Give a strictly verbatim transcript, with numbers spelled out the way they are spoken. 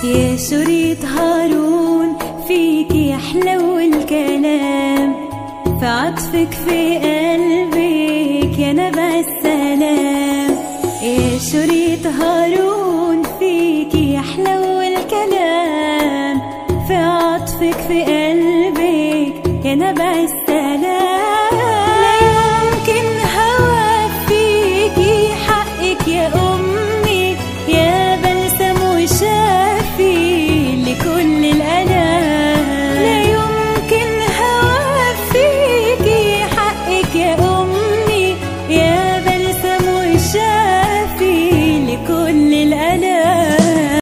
يا شريط هارون فيكي يحلو الكلام، في عطفك في قلبك يا نبع السلام. يا شريط هارون فيكي يحلو الكلام، في عطفك في قلبك